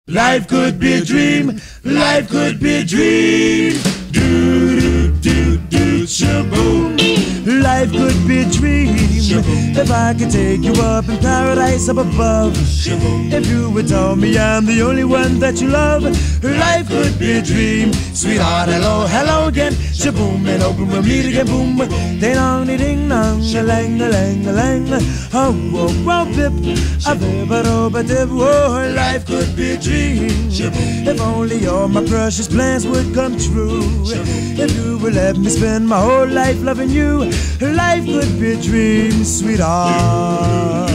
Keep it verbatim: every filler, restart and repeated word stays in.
Life could be a dream. Life could be a dream. Do do do do shaboom. Life could be a dream. If I could take you up in paradise up above. If you would tell me I'm the only one that you love. Life could be a dream. Sweetheart, hello, hello again. Shaboom, and open we'll meet again. Boom, ding dong, ding dong, a lang, a lang, a lang. Oh, oh, oh, pip, a bip, a do, a dip. Oh, life could be a dream. If only all my precious plans would come true. If you would let me spend my whole life loving you. Life could be a dream, sweetheart.